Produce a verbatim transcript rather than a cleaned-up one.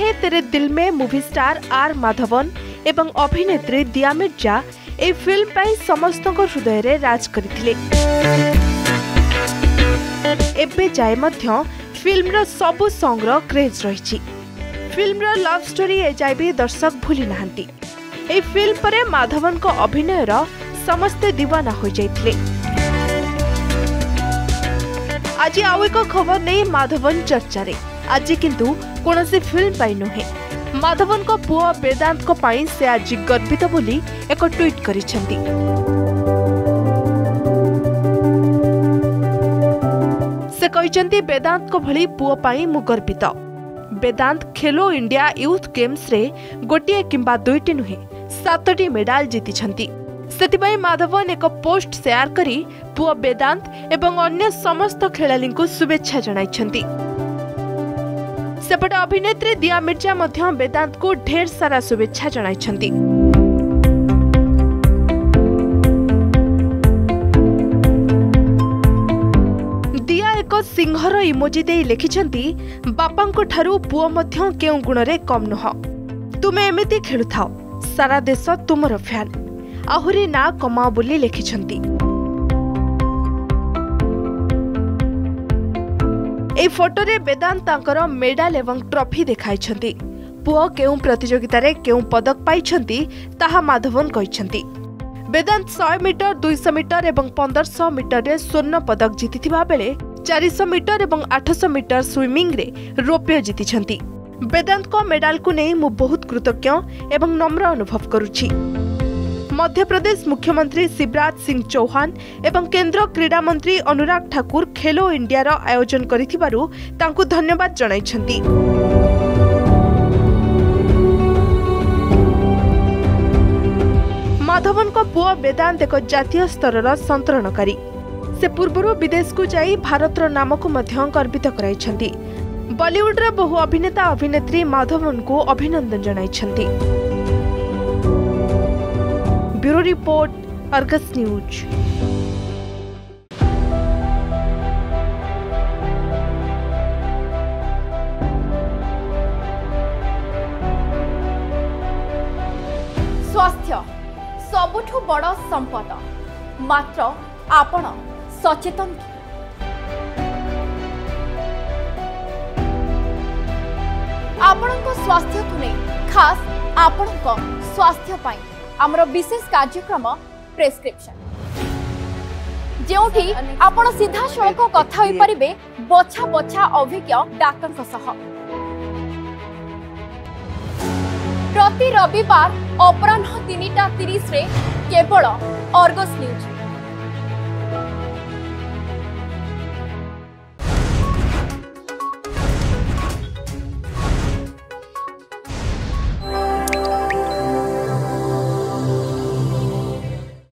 है तेरे दिल में मूवी स्टार आर माधवन एवं अभिनेत्री दिया मिर्जा ए फिल्म पाई समस्त हृदय रे राज करथिले। एबे जाए मध्य फिल्म रो सबु सॉन्ग रो क्रेज रहिछि। फिल्म रो लव स्टोरी एजाय भी दर्शक भूली नाहंती। ए फिल्म परे माधवन को अभिनय रो समस्ते दीवाना हो जाइथिले। आज आउ एक खबर नहीं माधवन चर्चा रे। आज किंतु कोनोसी फिल्म पाई नहे। माधवन को पुआ वेदांत को पाई से आज गर्वित बोली एक ट्वीट करिसेंती। से कहिसेंती वेदांत को भली पुआ पाई मु गर्वित। वेदांत खेलो इंडिया यूथ गेम्स रे गोटिए किंबा दुईटी नुहे सातटी मेडाल जीतिछंती। सेतिबाई माधवन एक पोस्ट शेयर करी पुआ वेदांत एवं अन्य समस्त खेलाड़ी को शुभेच्छा जणाइछंती। सेपटे अभिनेत्री दिया मिर्जा मध्य वेदांत को ढेर सारा शुभेच्छा जणाइछंती। दिया एक सिंहर इमोजी दे लिखिछंती बापांको ठारू पुओ मध्य केउ गुणरे कम नह। तुमे एमिति खेलुथाओ सारा देश तुमर फैन आहुरी ना कमाओ बोली लिखिछंती। ए फोटो रे वेदांत तांकर मेडल एवं ट्रॉफी देखाइछंती। पुओ केउ प्रतियोगिता रे केउ पदक पाइछंती ताहा माधवन कहिछंती। वेदांत सौ मीटर दो सौ मीटर एवं पंद्रह सौ मीटर रे स्वर्ण पदक जीतिथिबा बेले चार सौ मीटर एवं आठ सौ मीटर स्विमिंग रे रौप्य जीतिछंती। वेदांत को मेडल को नहीं मु बहुत कृतज्ञ एवं नम्र अनुभव करुछि। मध्य प्रदेश मुख्यमंत्री शिवराज सिंह चौहान एवं केंद्र क्रीडा मंत्री अनुराग ठाकुर खेलो इंडिया रो आयोजन करिथिबारु तांकु धन्यवाद जणाइछंती। माधवन को पुआ वेदांत एक जातीय स्तर संतरणकारी। से पूर्व विदेश को जाई भारत रो नाम को मध्य गर्वित कराइछंती। बॉलीवुड रो बहु अभिनेता अभिनेत्री माधवन को अभिनंदन जणाइछंती। Bureau report Argus news. स्वास्थ्य सबुठु बड़ संपद मात्र आपण सचेतन कि आपणक स्वास्थ्य को नहीं खास आपणक स्वास्थ्य पाई आमर विशेष कार्यक्रम प्रेस्क्रिप्शन जोठी आपण सीधा सड़क कथा होई परिबे बछा बछा अभिज्ञ डाक्टर सह प्रति रविवार अपराह्न तीन टा तीस रे केवल अर्गस न्यूज।